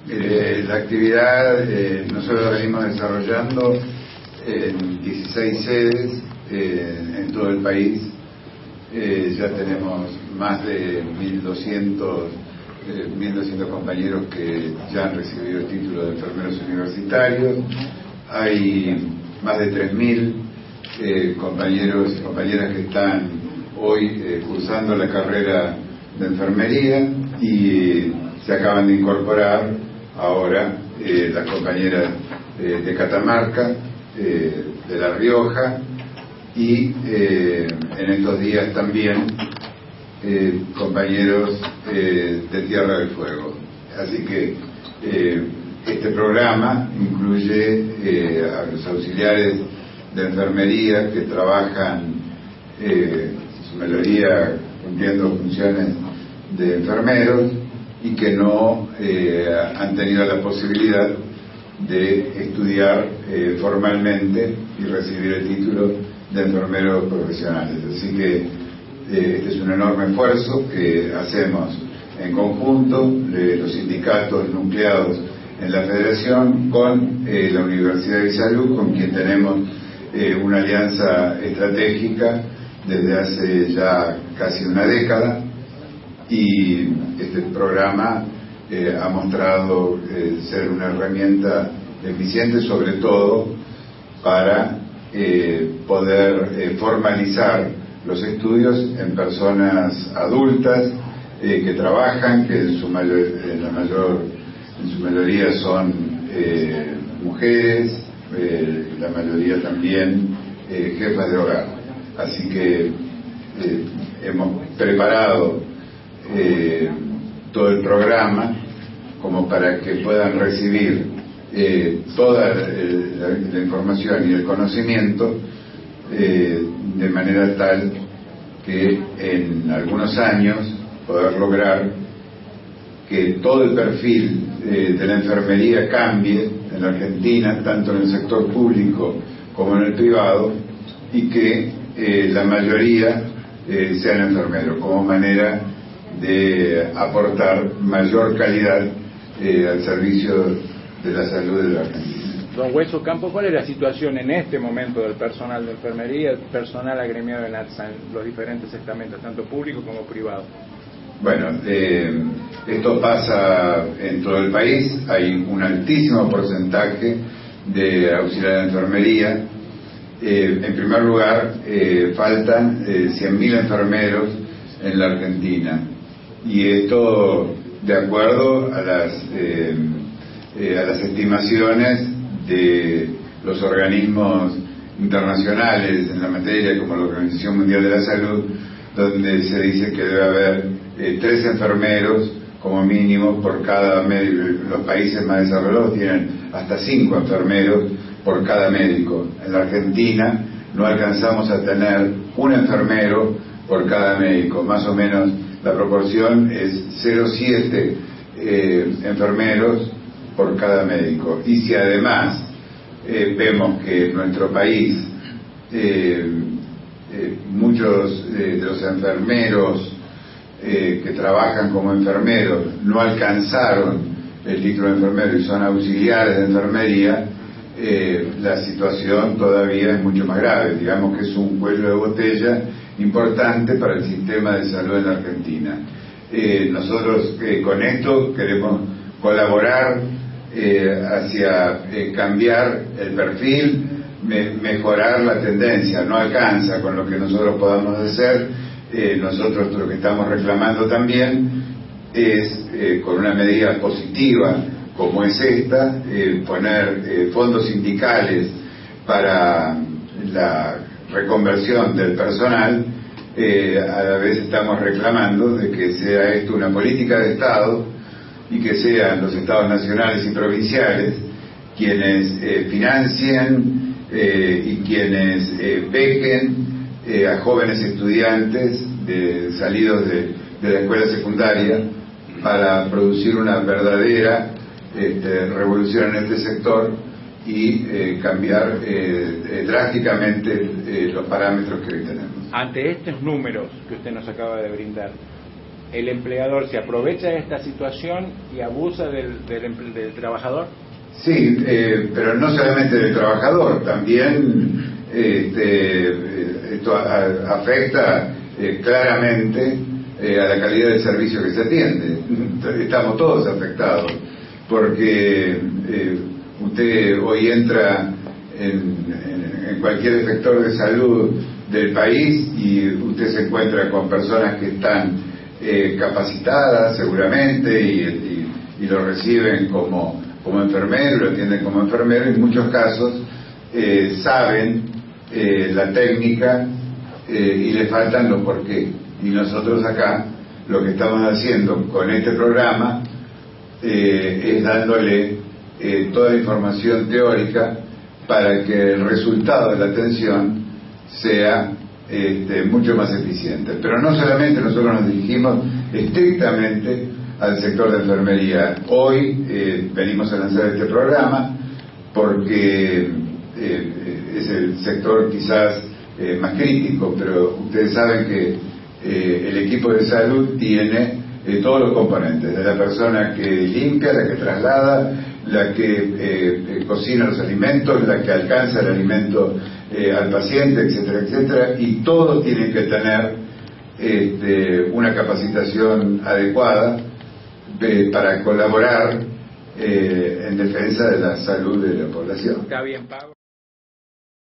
La actividad nosotros la venimos desarrollando en 16 sedes en todo el país. Ya tenemos más de 1.200 compañeros que ya han recibido el título de enfermeros universitarios. Hay más de 3.000 compañeros y compañeras que están hoy cursando la carrera de enfermería, y se acaban de incorporar ahora las compañeras de Catamarca, de La Rioja, y en estos días también compañeros de Tierra del Fuego. Así que este programa incluye a los auxiliares de enfermería que trabajan en su mayoría cumpliendo funciones de enfermeros y que no han tenido la posibilidad de estudiar formalmente y recibir el título de enfermeros profesionales. Así que este es un enorme esfuerzo que hacemos en conjunto, los sindicatos nucleados en la Federación, con la Universidad de Salud, con quien tenemos una alianza estratégica desde hace ya casi una década, y este programa ha mostrado ser una herramienta eficiente, sobre todo para poder formalizar los estudios en personas adultas que trabajan, que en su mayoría son mujeres, la mayoría también jefas de hogar. Así que hemos preparado todo el programa como para que puedan recibir toda la información y el conocimiento de manera tal que en algunos años poder lograr que todo el perfil de la enfermería cambie en la Argentina, tanto en el sector público como en el privado, y que la mayoría sean enfermeros, como manera de aportar mayor calidad al servicio de la salud de la Argentina. Don Hueso Campo, ¿cuál es la situación en este momento del personal de enfermería, el personal agremiado en ATSA, en los diferentes estamentos, tanto público como privado? Bueno, esto pasa en todo el país. Hay un altísimo porcentaje de auxiliares de enfermería. En primer lugar, faltan 100.000 enfermeros en la Argentina, y esto de acuerdo a las estimaciones de los organismos internacionales en la materia, como la Organización Mundial de la Salud, donde se dice que debe haber 3 enfermeros como mínimo por cada médico. Los países más desarrollados tienen hasta 5 enfermeros por cada médico. En la Argentina no alcanzamos a tener un enfermero por cada médico, más o menos la proporción es 0,7 enfermeros por cada médico. Y si además vemos que en nuestro país muchos de los enfermeros que trabajan como enfermeros no alcanzaron el título de enfermero y son auxiliares de enfermería, la situación todavía es mucho más grave. Digamos que es un cuello de botella importante para el sistema de salud en la Argentina. Nosotros con esto queremos colaborar hacia cambiar el perfil, mejorar la tendencia. No alcanza con lo que nosotros podamos hacer. Nosotros lo que estamos reclamando también es, con una medida positiva como es esta, poner fondos sindicales para la reconversión del personal. A la vez estamos reclamando de que sea esto una política de Estado y que sean los estados nacionales y provinciales quienes financien y quienes bequen a jóvenes estudiantes salidos de la escuela secundaria para producir una verdadera revolución en este sector y cambiar drásticamente los parámetros que hoy tenemos. Ante estos números que usted nos acaba de brindar, ¿el empleador se aprovecha de esta situación y abusa del trabajador? Sí, pero no solamente del trabajador, también esto afecta claramente a la calidad del servicio que se atiende. Estamos todos afectados, porque usted hoy entra en cualquier sector de salud del país y usted se encuentra con personas que están capacitadas seguramente y lo reciben como enfermero, lo atienden como enfermero, y en muchos casos saben la técnica y le faltan los porqué. Y nosotros acá lo que estamos haciendo con este programa es dándole toda la información teórica para que el resultado de la atención sea mucho más eficiente. Pero no solamente nosotros nos dirigimos estrictamente al sector de enfermería. Hoy venimos a lanzar este programa porque es el sector quizás más crítico, pero ustedes saben que el equipo de salud tiene todos los componentes, de la persona que limpia, la que traslada, la que cocina los alimentos, la que alcanza el alimento al paciente, etcétera, etcétera, y todos tienen que tener una capacitación adecuada para colaborar en defensa de la salud de la población. Está bien, Pablo.